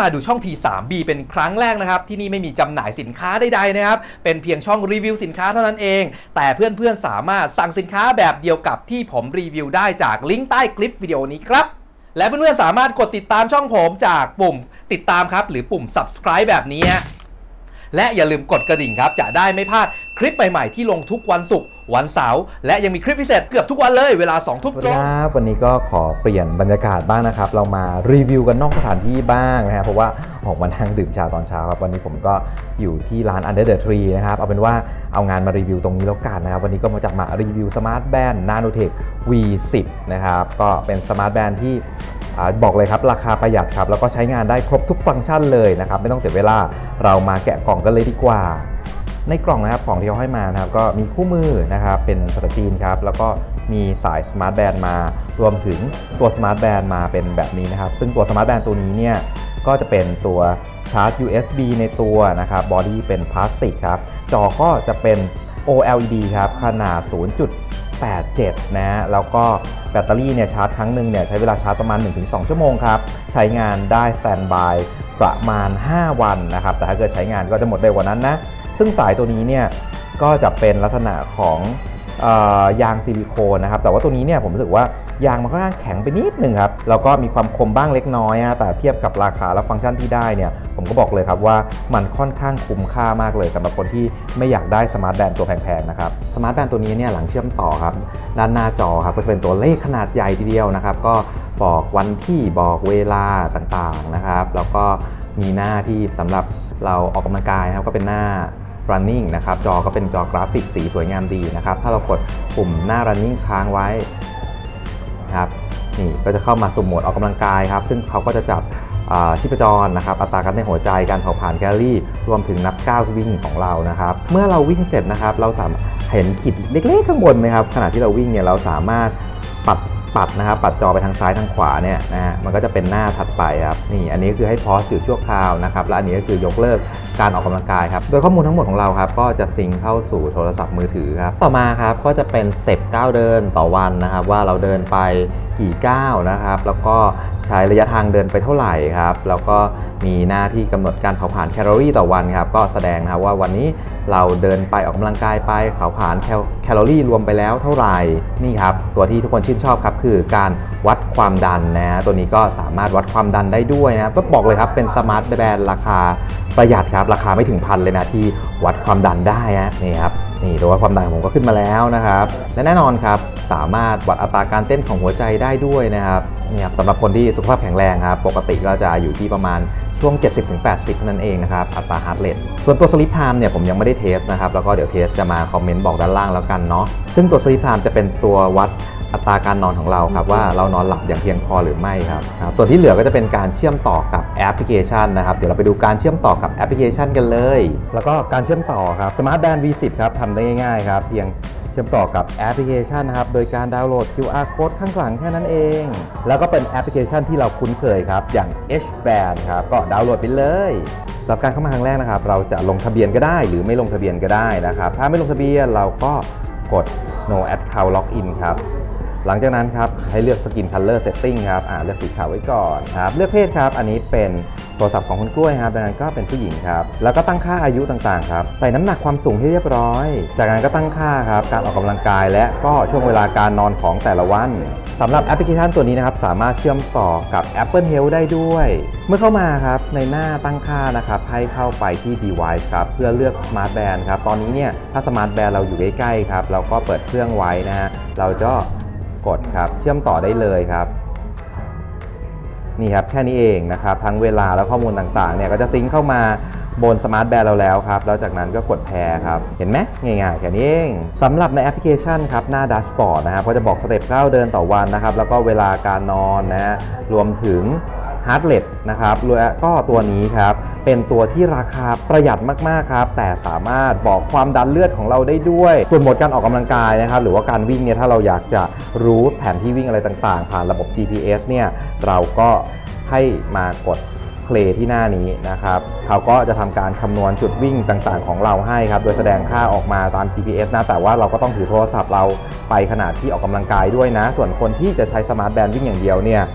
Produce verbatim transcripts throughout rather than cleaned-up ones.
มาดูช่อง ที ทรี บี เป็นครั้งแรกนะครับที่นี่ไม่มีจำหน่ายสินค้าใดๆนะครับเป็นเพียงช่องรีวิวสินค้าเท่านั้นเองแต่เพื่อนๆสามารถสั่งสินค้าแบบเดียวกับที่ผมรีวิวได้จากลิงก์ใต้คลิปวิดีโอนี้ครับและเพื่อนๆสามารถกดติดตามช่องผมจากปุ่มติดตามครับหรือปุ่ม ซับสไครบ์ แบบนี้และอย่าลืมกดกระดิ่งครับจะได้ไม่พลาดคลิปใหม่ๆที่ลงทุกวันศุกร์วันเสาร์และยังมีคลิปพิเศษเกือบทุกวันเลยเวลาสองทุ่มตรงครับวันนี้ก็ขอเปลี่ยนบรรยากาศบ้างนะครับเรามารีวิวกันนอกสถานที่บ้างนะฮะเพราะว่าออกมานั่งดื่มชาตอนเช้าครับวันนี้ผมก็อยู่ที่ร้าน Under the Tree นะครับเอาเป็นว่าเอางานมารีวิวตรงนี้แล้วกันนะครับวันนี้ก็มาจากมารีวิวสมาร์ทแบนด์ Nanotech วี สิบ นะครับก็เป็นสมาร์ทแบนด์ที่บอกเลยครับราคาประหยัดครับแล้วก็ใช้งานได้ครบทุกฟังก์ชันเลยนะครับไม่ต้องเสียเวลาเรามาแกะกล่องกันเลยดีกว่าในกล่องนะครับของที่เขาให้มานะครับก็มีคู่มือนะครับเป็นภาษาจีนครับแล้วก็มีสายสมาร์ทแบนด์มารวมถึงตัวสมาร์ทแบนด์มาเป็นแบบนี้นะครับซึ่งตัวสมาร์ทแบนด์ตัวนี้เนี่ยก็จะเป็นตัวชาร์จ ยู เอส บี ในตัวนะครับบอดี้เป็นพลาสติกครับจอก็จะเป็น โอ แอล อี ดี ครับขนาด ศูนย์จุดแปดเจ็ด นะแล้วก็แบตเตอรี่เนี่ยชาร์จครั้งหนึ่งเนี่ยใช้เวลาชาร์จประมาณ หนึ่งถึงสอง ชั่วโมงครับใช้งานได้สแตนด์บายประมาณห้าวันนะครับแต่ถ้าเกิดใช้งานก็จะหมดเร็วกว่านั้นนะซึ่งสายตัวนี้เนี่ยก็จะเป็นลักษณะของเอ่อยางซิลิโคนนะครับแต่ว่าตัวนี้เนี่ยผมรู้สึกว่ายางมันค่อนข้างแข็งไปนิดนึงครับแล้วก็มีความคมบ้างเล็กน้อยแต่เทียบกับราคาและฟังก์ชันที่ได้เนี่ยผมก็บอกเลยครับว่ามันค่อนข้างคุ้มค่ามากเลยสำหรับคนที่ไม่อยากได้สมาร์ทแบนด์ตัวแพงๆนะครับสมาร์ทแบนด์ตัวนี้เนี่ยหลังเชื่อมต่อครับด้านหน้าจอครับก็จะเป็นตัวเลขขนาดใหญ่ทีเดียวนะครับก็บอกวันที่บอกเวลาต่างๆนะครับแล้วก็มีหน้าที่สำหรับเราออกกำลังกายครับก็เป็นหน้าrunning นะครับจอก็เป็นจอกราฟิกสีสวยงามดีนะครับถ้าเรากดปุ่มหน้า running ค้างไว้ครับนี่ก็จะเข้ามาสู่โหมดออกกำลังกายครับซึ่งเขาก็จะจับชีพจรนะครับอัตราการเต้นหัวใจการเผาผลาญแคลอรี่รวมถึงนับก้าววิ่งของเรานะครับเมื่อเราวิ่งเสร็จนะครับเราสามารถเห็นขีดเล็กๆข้างบนไหมครับขณะที่เราวิ่งเนี่ยเราสามารถปัดปัดนะครับปัดจอไปทางซ้ายทางขวาเนี่ยนะฮะมันก็จะเป็นหน้าถัดไปครับนี่อันนี้คือให้พอสอยู่ชั่วคราวนะครับและอันนี้ก็คือยกเลิกการออกกำลังกายครับโดยข้อมูลทั้งหมดของเราครับก็จะซิงค์เข้าสู่โทรศัพท์มือถือครับต่อมาครับก็จะเป็นสเต็ปก้าวเดินต่อวันนะครับว่าเราเดินไปกี่ก้าวนะครับแล้วก็ใช้ระยะทางเดินไปเท่าไหร่ครับแล้วก็มีหน้าที่กำหนดการเผาผลาญแคลอรี่ต่อวันครับก็แสดงนะครับว่าวันนี้เราเดินไปออกกำลังกายไปเผาผลาญแคลอรี่รวมไปแล้วเท่าไหร่นี่ครับตัวที่ทุกคนชื่นชอบครับคือการวัดความดันนะตัวนี้ก็สามารถวัดความดันได้ด้วยนะก็บอกเลยครับเป็นสมาร์ทแบนด์ราคาประหยัดครับราคาไม่ถึงพันเลยนะที่วัดความดันได้นะนี่ครับนี่ตัววัดความดันผมก็ขึ้นมาแล้วนะครับและแน่นอนครับสามารถวัดอัตราการเต้นของหัวใจได้ด้วยนะครับนี่ครับสำหรับคนที่สุขภาพแข็งแรงครับปกติก็จะอยู่ที่ประมาณช่วง เจ็ดสิบถึงแปดสิบ นั่นเองนะครับอัตราฮาร์ทเรทส่วนตัวสลิปไทม์เนี่ยผมยังไม่ได้เทสนะครับแล้วก็เดี๋ยวเทสจะมาคอมเมนต์บอกด้านล่างแล้วกันเนาะซึ่งตัวสลิปไทม์จะเป็นตัววัดอัตราการนอนของเราครับว่าเรานอนหลับอย่างเพียงพอหรือไม่ครับส่วนที่เหลือก็จะเป็นการเชื่อมต่อกับแอปพลิเคชันนะครับเดี๋ยวเราไปดูการเชื่อมต่อกับแอปพลิเคชันกันเลยแล้วก็การเชื่อมต่อครับสมาร์ทแบนด์ วี สิบ ครับทำได้ง่ายๆครับเพียงเชื่อมต่อกับแอปพลิเคชันนะครับโดยการดาวน์โหลด คิว อาร์ Code ข้างหลังแค่นั้นเองแล้วก็เป็นแอปพลิเคชันที่เราคุ้นเคยครับอย่าง H Band ครับก็ดาวน์โหลดไปเลยสำหรับการเข้ามาครั้งแรกนะครับเราจะลงทะเบียนก็ได้หรือไม่ลงทะเบียนก็ได้นะครับถ้าไม่ลงทะเบียนเราก็กด no account login ครับหลังจากนั้นครับให้เลือก Skin Color Setting ครับอ่าเลือกสีขาวไว้ก่อนครับเลือกเพศครับอันนี้เป็นโทรศัพท์ของคุณกล้วยครับดังนั้นก็เป็นผู้หญิงครับแล้วก็ตั้งค่าอายุต่างๆครับใส่น้ำหนักความสูงให้เรียบร้อยจากนั้นก็ตั้งค่าครับการออกกำลังกายและก็ช่วงเวลาการนอนของแต่ละวันสำหรับแอปพลิเคชันตัวนี้นะครับสามารถเชื่อมต่อกับ Apple Health ได้ด้วยเมื่อเข้ามาครับในหน้าตั้งค่านะครับให้เข้าไปที่ Device ครับเพื่อเลือก Smart Band ครับตอนนี้เนี่ยถ้า Smart Band เราอยู่ใกล้ๆครับเราก็เปิดเครื่องไว้นะฮะเราจะกดครับเชื่อมต่อได้เลยครับนี่ครับแค่นี้เองนะครับทั้งเวลาและข้อมูลต่างๆเนี่ยก็จะซิงค์เข้ามาบนสมาร์ทแบนด์เราแล้วครับแล้วจากนั้นก็กดแพร์ครับเห็นไหมง่ายๆแค่นี้เองสำหรับในแอปพลิเคชันครับหน้าแดชบอร์ดนะครับก็จะบอกสเต็ปก้าวเดินต่อวันนะครับแล้วก็เวลาการนอนนะฮะรวมถึงฮาร์ทเรทนะครับแล้วก็ตัวนี้ครับเป็นตัวที่ราคาประหยัดมากๆครับแต่สามารถบอกความดันเลือดของเราได้ด้วยส่วนโหมดการออกกำลังกายนะครับหรือว่าการวิ่งเนี่ยถ้าเราอยากจะรู้แผนที่วิ่งอะไรต่างๆผ่านระบบ จี พี เอส เนี่ยเราก็ให้มากดเพลย์ที่หน้านี้นะครับเขาก็จะทำการคำนวณจุดวิ่งต่างๆของเราให้ครับโดยแสดงค่าออกมาตาม จี พี เอส นะแต่ว่าเราก็ต้องถือโทรศัพท์เราไปขณะที่ออกกำลังกายด้วยนะส่วนคนที่จะใช้สมาร์ทแบนด์วิ่งอย่างเดียวเนี่ยค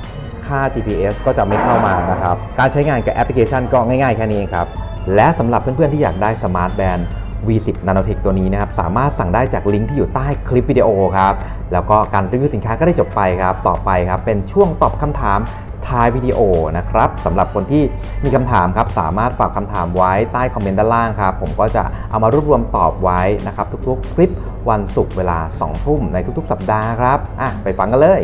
ค่า จี พี เอส ก็จะไม่เข้ามานะครับการใช้งานกับแอปพลิเคชันก็ง่ายๆแค่นี้เองครับและสำหรับเพื่อนๆที่อยากได้สมาร์ทแบนด์ วี สิบ Nanotech ตัวนี้นะครับสามารถสั่งได้จากลิงก์ที่อยู่ใต้คลิปวิดีโอครับแล้วก็การรีวิวสินค้าก็ได้จบไปครับต่อไปครับเป็นช่วงตอบคำถามท้ายวิดีโอนะครับสำหรับคนที่มีคำถามครับสามารถฝากคำถามไว้ใต้คอมเมนต์ด้านล่างครับผมก็จะเอามารวบรวมตอบไว้นะครับทุกๆคลิปวันศุกร์เวลาสองทุ่มในทุกๆสัปดาห์ครับอ่ะไปฟังกันเลย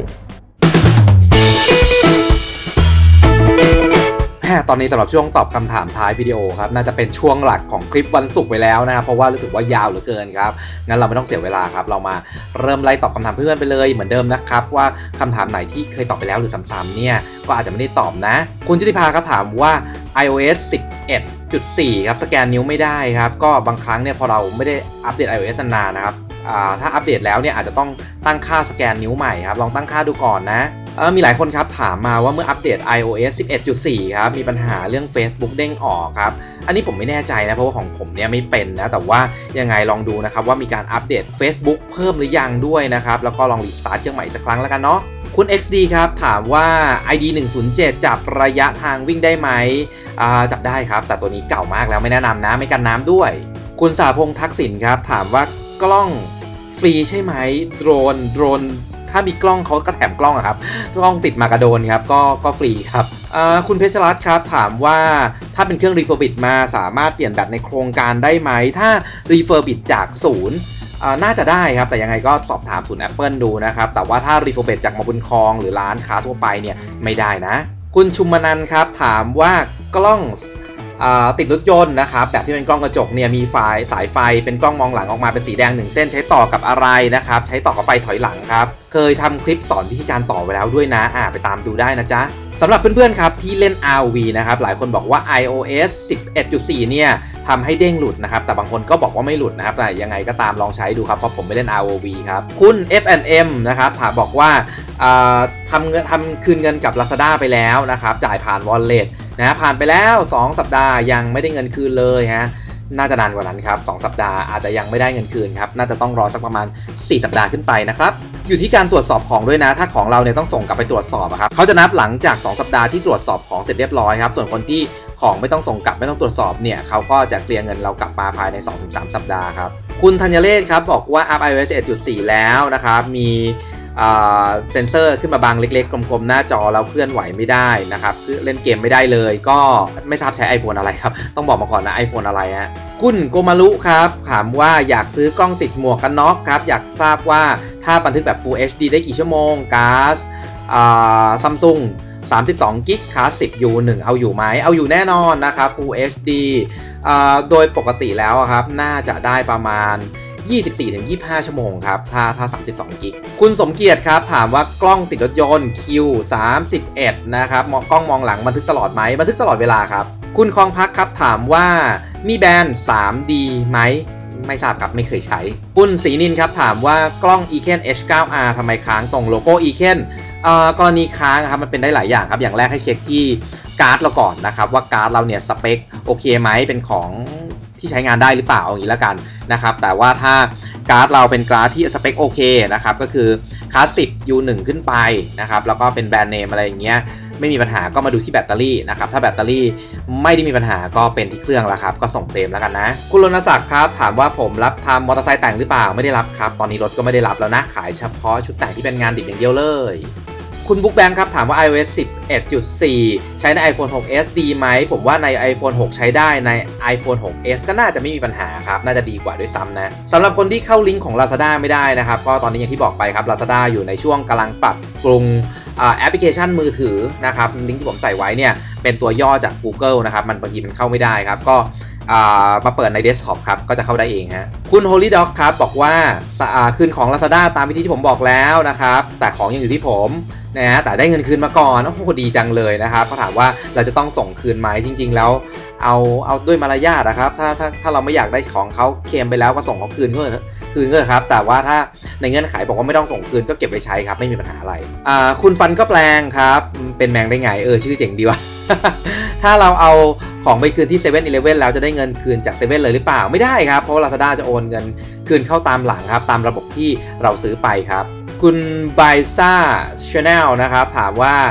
ตอนนี้สำหรับช่วงตอบคำถามท้ายวิดีโอครับน่าจะเป็นช่วงหลักของคลิปวันศุกร์ไปแล้วนะครับเพราะว่ารู้สึกว่ายาวเหลือเกินครับงั้นเราไม่ต้องเสียเวลาครับเรามาเริ่มไล่ตอบคำถามเพื่อนไปเลยเหมือนเดิมนะครับว่าคำถามไหนที่เคยตอบไปแล้วหรือซ้ำๆเนี่ยก็อาจจะไม่ได้ตอบนะคุณจิติภาครับถามว่า ไอ โอ เอส สิบเอ็ดจุดสี่ ครับสแกนนิ้วไม่ได้ครับก็บางครั้งเนี่ยพอเราไม่ได้อัปเดต ไอ โอ เอส นานๆนะครับถ้าอัปเดตแล้วเนี่ยอาจจะต้องตั้งค่าสแกนนิ้วใหม่ครับลองตั้งค่าดูก่อนนะเออมีหลายคนครับถามมาว่าเมื่ออัปเดต ไอ โอ เอส สิบเอ็ดจุดสี่ ครับมีปัญหาเรื่อง Facebook เด้งออกครับอันนี้ผมไม่แน่ใจนะเพราะว่าของผมเนี่ยไม่เป็นนะแต่ว่ายังไงลองดูนะครับว่ามีการอัปเดต Facebook เพิ่มหรือยังด้วยนะครับแล้วก็ลองรีสตาร์ทเครื่องใหม่สักครั้งแล้วกันเนาะคุณ เอ็กซ์ ดี ครับถามว่า ไอ ดี หนึ่งศูนย์เจ็ด จับระยะทางวิ่งได้ไหมจับได้ครับแต่ตัวนี้เก่ามากแล้วไม่แนะนำนะไม่กันน้ำด้วยคุณสาพงษ์ทักษิณครับถามว่ากล้องฟรีใช่ไหมโดรนโดรนถ้ามีกล้องเขาก็แถมกล้องครับกล้องติดมากระโดนครับก็ก็ฟรีครับคุณเพชรรัตน์ครับถามว่าถ้าเป็นเครื่องรีเฟอร์บิทมาสามารถเปลี่ยนแบตในโครงการได้ไหมถ้ารีเฟอร์บิทจากศูนย์น่าจะได้ครับแต่ยังไงก็สอบถามศูนย์ Apple ดูนะครับแต่ว่าถ้ารีเฟอร์บิทจากมาบุญคลองหรือร้านค้าทั่วไปเนี่ยไม่ได้นะคุณชุมมนันครับถามว่ากล้องติดรถยนต์นะครับแบบที่เป็นกล้องกระจกเนี่ยมีไฟสายไฟเป็นกล้องมองหลังออกมาเป็นสีแดงหนึ่งเส้นใช้ต่อกับอะไรนะครับใช้ต่อกับไฟถอยหลังครับเคยทำคลิปสอนวิธีการต่อไว้แล้วด้วยนะอ่าไปตามดูได้นะจ๊ะสำหรับเพื่อนๆครับที่เล่น อาร์ โอ วี นะครับหลายคนบอกว่า ไอ โอ เอส สิบเอ็ดจุดสี่ เนี่ยทำให้เด้งหลุดนะครับแต่บางคนก็บอกว่าไม่หลุดนะครับแต่ยังไงก็ตามลองใช้ดูครับเพราะผมไม่เล่น อาร์ โอ วี ครับคุณ เอฟ แอนด์ เอ็ม นะครับถามบอกว่าทำเงินทำคืนเงินกับ Lazada ไปแล้วนะครับจ่ายผ่าน Wallet นะผ่านไปแล้วสองสัปดาห์ยังไม่ได้เงินคืนเลยฮะน่าจะนานกว่านั้นครับสองสัปดาห์อาจจะยังไม่ได้เงินคืนครับน่าจะต้องรอสักประมาณสี่สัปดาห์ขึ้นไปนะครับอยู่ที่การตรวจสอบของด้วยนะถ้าของเราเนี่ยต้องส่งกลับไปตรวจสอบครับเขาจะนับหลังจากสองสัปดาห์ที่ตรวจสอบของเสร็จเรียบร้อยครับส่วนคนที่ของไม่ต้องส่งกลับไม่ต้องตรวจสอบเนี่ยเขาก็จะเคลียร์เงินเรากลับมาภายใน สองถึงสาม สัปดาห์ครับคุณธัญเรศครับบอกว่าอัพ ไอ โอ เอส สิบเอ็ดจุดสี่ แล้วนะครับมีเซนเซอร์ขึ้นมาบางเล็กๆกลมๆหน้าจอแล้วเคลื่อนไหวไม่ได้นะครับเล่นเกมไม่ได้เลยก็ไม่ทราบใช้ iPhone อะไรครับต้องบอกมาก่อนนะ iPhone อะไรฮะคุณโกมารุครับถามว่าอยากซื้อกล้องติดหมวกกันน็อกครับอยากทราบว่าถ้าบันทึกแบบ Full เอช ดี ได้กี่ชั่วโมงการ์ดซัมซุงสามสิบสองกิกคลาสสิก ยู หนึ่ง เอาอยู่ไหมเอาอยู่แน่นอนนะครับ Full เอช ดี โดยปกติแล้วครับน่าจะได้ประมาณยี่สิบสี่ถึงยี่สิบห้า ชั่วโมงครับถ้าถ้าสามสิบสองกิกคุณสมเกียรติครับถามว่ากล้องติดรถยนต์ คิว สามสิบเอ็ด นะครับกล้องมองหลังบันทึกตลอดไหมบันทึกตลอดเวลาครับคุณคลองพักครับถามว่ามีแบน ทรีดี ไหมไม่ทราบครับไม่เคยใช้คุณศรีนินครับถามว่ากล้อง อี เค เอ เอช เก้า อาร์ ทำไมค้างตรงโลโก้ อี เค เอ่อกรณีค้างครับมันเป็นได้หลายอย่างครับอย่างแรกให้เช็คที่การ์ดเราก่อนนะครับว่าการ์ดเราเนี่ยสเปคโอเคไหมเป็นของที่ใช้งานได้หรือเปล่าอย่างนี้แล้วกันนะครับแต่ว่าถ้าการ์ดเราเป็นการ์ดที่สเปคโอเคนะครับก็คือคลาสสิก ยู หนึ่ง ขึ้นไปนะครับแล้วก็เป็นแบรนด์เนมอะไรอย่างเงี้ยไม่มีปัญหาก็มาดูที่แบตเตอรี่นะครับถ้าแบตเตอรี่ไม่ได้มีปัญหาก็เป็นที่เครื่องแล้วครับก็ส่งเต็มแล้วกันนะคุณรณศักดิ์ครับถามว่าผมรับทำมอเตอร์ไซค์แต่งหรือเปล่าไม่ได้รับครับตอนนี้รถก็ไม่ได้รับแล้วนะขายเฉพาะชุดแต่งที่เป็นงานดิบอย่างเดียวเลยคุณบุ๊กแบงค์ครับถามว่า ไอ โอ เอส สิบเอ็ดจุดสี่ ใช้ใน iPhone หก เอส ดีไหมผมว่าใน iPhone หก ใช้ได้ใน iPhone หก เอส ก็น่าจะไม่มีปัญหาครับน่าจะดีกว่าด้วยซ้ำนะสำหรับคนที่เข้าลิงก์ของ Lazada ไม่ได้นะครับก็ตอนนี้อย่างที่บอกไปครับ Lazada อยู่ในช่วงกำลังปรับปรุงแอปพลิเคชันมือถือนะครับลิงก์ที่ผมใส่ไว้เนี่ยเป็นตัวย่อจาก Google นะครับมันบางทีมันเข้าไม่ได้ครับก็มาเปิดในเดสก์ท็อปครับก็จะเข้าได้เองฮะคุณ Holy Dog ครับบอกว่าคืนของ Lazada ตามวิธีที่ผมบอกแล้วนะครับแต่ของยังอยู่ที่ผมนะฮะแต่ได้เงินคืนมาก่อนโอ้โหดีจังเลยนะครับเขาถามว่าเราจะต้องส่งคืนไหมจริงๆแล้วเอาเอาด้วยมารยาทนะครับถ้าถ้าถ้าเราไม่อยากได้ของเขาเคลมไปแล้วก็ส่งเขาคืนก็คืนก็ครับแต่ว่าถ้าในเงื่อนไขบอกว่าไม่ต้องส่งคืนก็เก็บไว้ใช้ครับไม่มีปัญหาอะไรอ่าคุณฟันก็แปลงครับเป็นแมงได้ไงเออชื่อเจ๋งดีว่ะ ถ้าเราเอาของไปคืนที่ เซเว่น อีเลฟเว่น แล้วจะได้เงินคืนจาก เซเว่น เลยหรือเปล่าไม่ได้ครับเพราะ Lazada จะโอนเงินคืนเข้าตามหลังครับตามระบบที่เราซื้อไปครับคุณไบซ่า Channel นะครับถามว่าแพ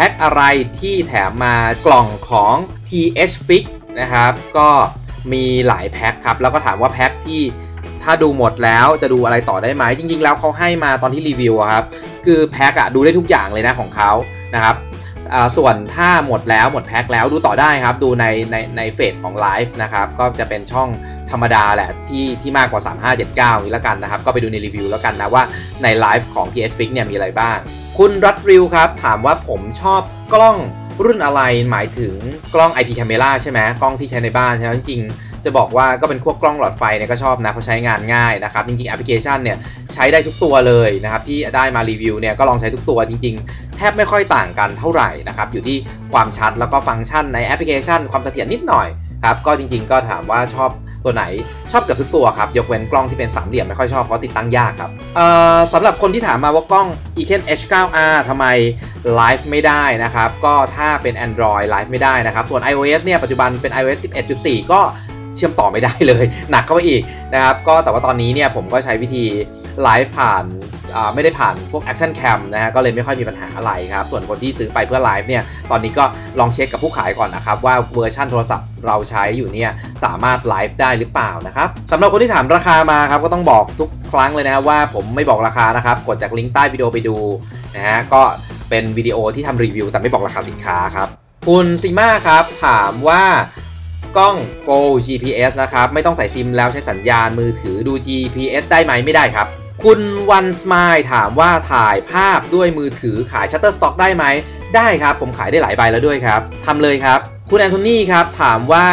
พ็คอะไรที่แถมมากล่องของ ที เอช Fix นะครับก็มีหลายแพ็คครับแล้วก็ถามว่าแพ็คที่ถ้าดูหมดแล้วจะดูอะไรต่อได้ไหมจริงๆแล้วเขาให้มาตอนที่รีวิวครับคือแพ็คอะดูได้ทุกอย่างเลยนะของเขานะครับส่วนถ้าหมดแล้วหมดแพ็คแล้วดูต่อได้ครับดูในในในเฟซของไลฟ์นะครับก็จะเป็นช่องธรรมดาแหละที่ที่มากกว่าสามห้าเจ็ดเก้านี้แล้วกันนะครับก็ไปดูในรีวิวแล้วกันนะว่าในไลฟ์ของ ที เอช Fix เนี่ยมีอะไรบ้างคุณรัตริวครับถามว่าผมชอบกล้องรุ่นอะไรหมายถึงกล้อง ไอ พี Camera ใช่ไหมกล้องที่ใช้ในบ้านใช่ไหมจริงๆจะบอกว่าก็เป็นพวกกล้องหลอดไฟเนี่ยก็ชอบนะเพราะใช้งานง่ายนะครับจริงๆแอปพลิเคชันเนี่ยใช้ได้ทุกตัวเลยนะครับที่ได้มารีวิวเนี่ยก็ลองใช้ทุกตัวจริงๆแทบไม่ค่อยต่างกันเท่าไหร่นะครับอยู่ที่ความชัดแล้วก็ฟังก์ชันในแอปพลิเคชันความเสถียรนิดหน่อยครับก็จริงๆก็ถามว่าชอบตัวไหนชอบกับทุกตัวครับยกเว้นกล้องที่เป็นสามเหลี่ยมไม่ค่อยชอบเพราะติดตั้งยากครับสำหรับคนที่ถามมาว่ากล้อง อี เค เอ็น เอช ไนน์ อาร์ ทำไมไลฟ์ไม่ได้นะครับก็ถ้าเป็น Android ไลฟ์ไม่ได้นะครับส่วน iOS เนี่ยปัจจุบันเป็น ไอ โอ เอส สิบเอ็ดจุดสี่ ก็เชื่อมต่อไม่ได้เลยหนักเข้าไปอีกนะครับก็แต่ว่าตอนนี้เนี่ยผมก็ใช้วิธีไลฟ์ผ่านไม่ได้ผ่านพวก Action Cam นะฮะก็เลยไม่ค่อยมีปัญหาอะไรครับส่วนคนที่ซื้อไปเพื่อไลฟ์เนี่ยตอนนี้ก็ลองเช็คกับผู้ขายก่อนนะครับว่าเวอร์ชันโทรศัพท์เราใช้อยู่เนี่ยสามารถไลฟ์ได้หรือเปล่านะครับสำหรับคนที่ถามราคามาครับก็ต้องบอกทุกครั้งเลยนะว่าผมไม่บอกราคานะครับกดจากลิงก์ใต้วิดีโอไปดูนะฮะก็เป็นวิดีโอที่ทำรีวิวแต่ไม่บอกราคาสินค้าครับคุณซิม่าครับถามว่ากล้อง Go จี พี เอส นะครับไม่ต้องใส่ซิมแล้วใช้สัญญาณมือถือดู จี พี เอส ได้ไหมไม่ได้ครับคุณวันสมายถามว่าถ่ายภาพด้วยมือถือขาย Shutterstock ได้ไหมได้ครับผมขายได้หลายใบแล้วด้วยครับทำเลยครับคุณแอนโทนีครับถามว่า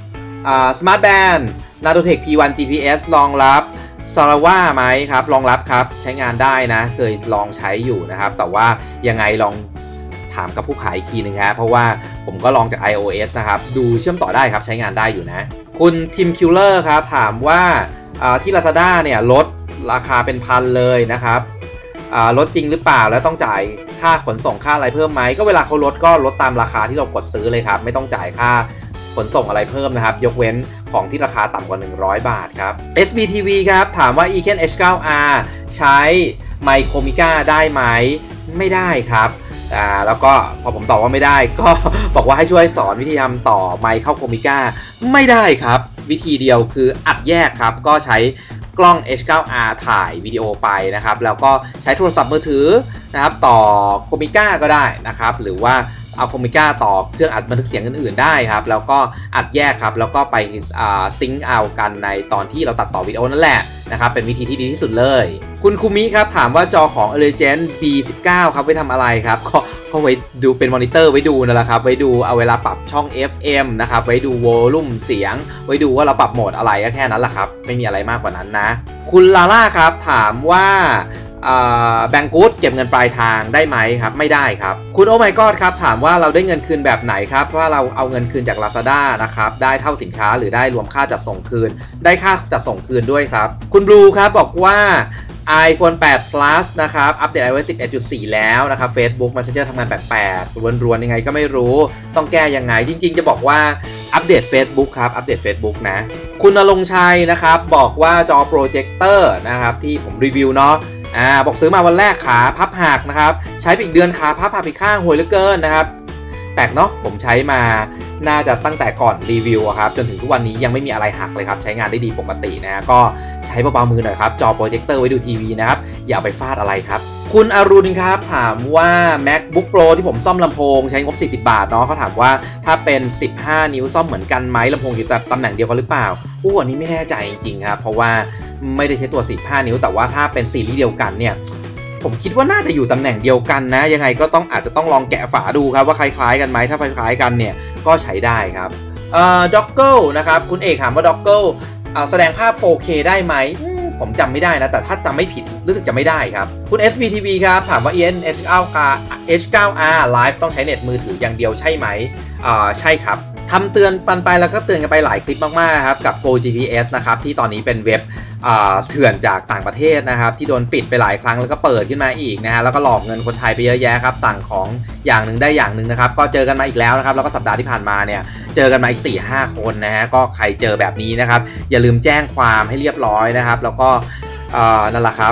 Smart Band Natotech พี วัน จี พี เอส รองรับ Sarawha ไหมครับรองรับครับใช้งานได้นะเคยลองใช้อยู่นะครับแต่ว่ายังไงลองถามกับผู้ขายอีกทีนึงครับเพราะว่าผมก็ลองจาก iOS นะครับดูเชื่อมต่อได้ครับใช้งานได้อยู่นะคุณทิมคิลเลอร์ครับถามว่าที่ Lazada เนี่ยลดราคาเป็นพันเลยนะครับลดจริงหรือเปล่าแล้วต้องจ่ายค่าขนส่งค่าอะไรเพิ่มไหมก็เวลาเขาลดก็ลดตามราคาที่เรากดซื้อเลยครับไม่ต้องจ่ายค่าขนส่งอะไรเพิ่มนะครับยกเว้นของที่ราคาต่ำกว่าหนึ่งร้อยบาทครับ เอส บี ที วี ครับถามว่า อี เค เอ็น เอช ไนน์ อาร์ ใช้ไมโครมิก้าได้ไหมไม่ได้ครับอ่าแล้วก็พอผมตอบว่าไม่ได้ก็บอกว่าให้ช่วยสอนวิธีทำต่อไมค์เข้าโครมิก้าไม่ได้ครับวิธีเดียวคืออัดแยกครับก็ใช้กล้อง เอช ไนน์ อาร์ ถ่ายวิดีโอไปนะครับแล้วก็ใช้โทรศัพท์มือถือนะครับต่อโครมิก้าก็ได้นะครับหรือว่าเอาโครมิก้าต่อเครื่องอัดบันทึกเสียงอื่นๆได้ครับแล้วก็อัดแยกครับแล้วก็ไปซิงค์เอากันในตอนที่เราตัดต่อวิดีโอนั่นแหละนะครับเป็นวิธีที่ดีที่สุดเลยคุณคุมิครับถามว่าจอของ Legend บี สิบเก้า ครับไว้ทำอะไรครับก็ก็ไว้ดูเป็นมอนิเตอร์ไว้ดูนั่นแหละครับไว้ดูเอาเวลาปรับช่อง เอฟ เอ็ม นะครับไว้ดูโวลูมเสียงไว้ดูว่าเราปรับโหมดอะไรก็แค่นั้นแหละครับไม่มีอะไรมากกว่านั้นนะคุณลาล่าครับถามว่าแบงกู๊ดเก็บเงินปลายทางได้ไหมครับไม่ได้ครับคุณโอ้ my god ครับถามว่าเราได้เงินคืนแบบไหนครับเพราะว่าเราเอาเงินคืนจาก Lazada นะครับได้เท่าสินค้าหรือได้รวมค่าจัดส่งคืนได้ค่าจัดส่งคืนด้วยครับคุณบลูครับบอกว่า iPhone แปด Plus นะครับอัปเดต iOS สิบเอ็ดจุดสี่ แล้วนะครับ Facebook Messenger ทำงานแปลกๆรวนๆยังไงก็ไม่รู้ต้องแก้ยังไงจริงๆจะบอกว่าอัปเดต Facebook ครับอัปเดต Facebook นะคุณณรงค์ชัยนะครับบอกว่าจอโปรเจคเตอร์นะครับที่ผมรีวิวเนาะอ่าบอกซื้อมาวันแรกขาพับหักนะครับใช้ไปอีกเดือนขาพับหักอีกข้างห่วยเหลือเกินนะครับแปลกเนาะผมใช้มาน่าจะตั้งแต่ก่อนรีวิวครับจนถึงทุกวันนี้ยังไม่มีอะไรหักเลยครับใช้งานได้ดีปกตินะก็ใช้เบาๆมือหน่อยครับจอโปรเจคเตอร์ไว้ดูทีวีนะครับอย่าไปฟาดอะไรครับคุณอรุณครับถามว่า MacBook Pro ที่ผมซ่อมลำโพงใช้งบสี่สิบบาทเนาะเขาถามว่าถ้าเป็นสิบห้านิ้วซ่อมเหมือนกันไหมลำโพงอยู่แต่ตำแหน่งเดียวกันหรือเปล่าอู้อันนี้ไม่แน่ใจจริงๆครับเพราะว่าไม่ได้ใช้ตัวสิบห้านิ้วแต่ว่าถ้าเป็นซีรีส์เดียวกันเนี่ยผมคิดว่าน่าจะอยู่ตำแหน่งเดียวกันนะยังไงก็ต้องอาจจะต้องลองแกะฝาดูครับว่าคล้ายๆกันไหมถ้าคล้ายๆกันเนี่ยก็ใช้ได้ครับเอ่อด็อกเกิลนะครับคุณเอกถามว่าด็อกเกิลแสดงภาพ โฟร์เค ได้ไหมผมจำไม่ได้นะแต่ถ้าจำไม่ผิดรู้สึกจะไม่ได้ครับคุณ เอส บี ที วี ครับถามว่า อี เค เอ็น เอช ไนน์ อาร์ ไลฟ์ต้องใช้เน็ตมือถืออย่างเดียวใช่ไหมอ่าใช่ครับทำเตือนปันไปแล้วก็เตือนกันไปหลายคลิปมากๆครับกับ Go จี พี เอส นะครับที่ตอนนี้เป็นเว็บเถื่อนจากต่างประเทศนะครับที่โดนปิดไปหลายครั้งแล้วก็เปิดขึ้นมาอีกนะฮะแล้วก็หลอกเงินคนไทยไปเยอะแยะครับสั่งของอย่างหนึ่งได้อย่างหนึ่งนะครับก็เจอกันมาอีกแล้วนะครับแล้วก็สัปดาห์ที่ผ่านมาเนี่ยเจอกันมาอีก สี่ห้า คนนะฮะก็ใครเจอแบบนี้นะครับอย่าลืมแจ้งความให้เรียบร้อยนะครับแล้วก็นั่นแหละครับ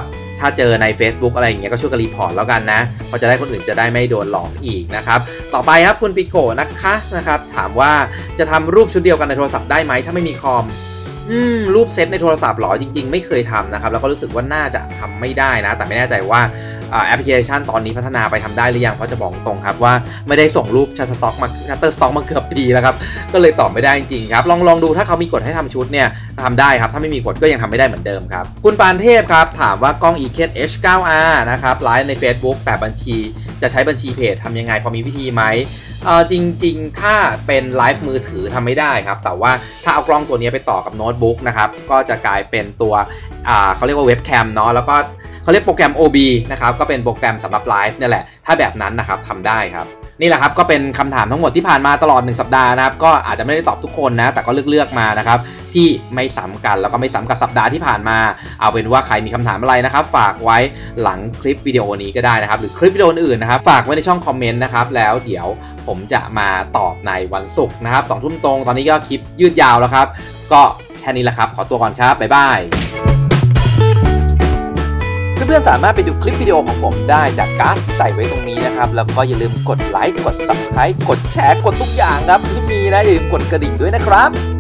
ถ้าเจอใน Facebook อะไรอย่างเงี้ยก็ช่วยกันรีพอร์ตแล้วกันนะเพราะจะได้คนอื่นจะได้ไม่โดนหลอกอีกนะครับต่อไปครับคุณปิโกะนะคะนะครับถามว่าจะทำรูปชุดเดียวกันในโทรศัพท์ได้ไหมถ้าไม่มีคอมอืมรูปเซตในโทรศัพท์หรอจริงๆไม่เคยทำนะครับแล้วก็รู้สึกว่าน่าจะทำไม่ได้นะแต่ไม่แน่ใจว่าแอปพลิเคชันตอนนี้พัฒนาไปทำได้หรือยังเพราะจะบอกตรงครับว่าไม่ได้ส่งรูปชัตเตอร์สต็อกมาชัตเตอร์สต็อกมาเกือบปีแล้วครับก็เลยตอบไม่ได้จริงๆครับลองลองดูถ้าเขามีกฎให้ทำชุดเนี่ยทำได้ครับถ้าไม่มีกฎก็ยังทำไม่ได้เหมือนเดิมครับคุณปานเทพครับถามว่ากล้อง อี เค เอช ไนน์ อาร์ นะครับไลฟ์ใน Facebook แต่บัญชีจะใช้บัญชีเพจทำยังไงพอมีวิธีไหมเออจริงๆถ้าเป็นไลฟ์มือถือทำไม่ได้ครับแต่ว่าถ้าเอากล้องตัวนี้ไปต่อกับโน้ตบุ๊กนะครับก็จะกลายเป็นตัวอ่าเขาเรียกว่าเว็บแคมเนาะแล้วก็เขาเรียกโปรแกรม โอ บี นะครับก็เป็นโปรแกรมสำหรับไลฟ์นี่แหละถ้าแบบนั้นนะครับทำได้ครับนี่แหละครับก็เป็นคำถามทั้งหมดที่ผ่านมาตลอดหนึ่งสัปดาห์นะครับก็อาจจะไม่ได้ตอบทุกคนนะแต่ก็เลือกๆมานะครับที่ไม่ซ้ำกันแล้วก็ไม่ซ้ำกับสัปดาห์ที่ผ่านมาเอาเป็นว่าใครมีคำถามอะไรนะครับฝากไว้หลังคลิปวิดีโอนี้ก็ได้นะครับหรือคลิปวิดีโออื่นนะครับฝากไว้ในช่องคอมเมนต์นะครับแล้วเดี๋ยวผมจะมาตอบในวันศุกร์นะครับสองทุ่มตรงตอนนี้ก็คลิปยืดยาวแล้วครับก็แค่นี้แหละครับขอตัวก่อนครับบ๊ายบายเพื่อนๆสามารถไปดูคลิปวิดีโอของผมได้จากการ์ดใส่ไว้ตรงนี้นะครับแล้วก็อย่าลืมกดไลค์กด ซับสไครบ์ กดแชร์กดทุกอย่างครับที่มีนะอย่าลืมกดกระดิ่งด้วยนะครับ